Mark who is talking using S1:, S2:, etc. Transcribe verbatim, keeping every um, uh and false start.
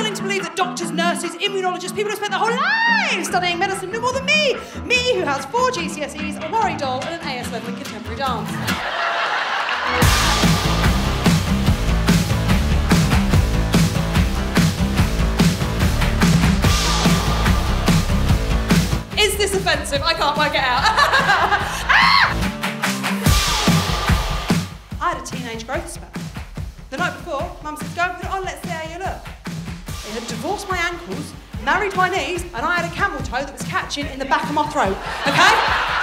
S1: willing to believe that doctors, nurses, immunologists, people who spent their whole lives studying medicine knew more than me. Me, who has four G C S Es, a worry doll, and an A S level in contemporary dance. Is this offensive? I can't work it out. Ah! I had a teenage growth spurt. The night before, Mum said, go and put it on, let's see how you look. It had divorced my ankles, married my knees, and I had a camel toe that was catching in the back of my throat, okay?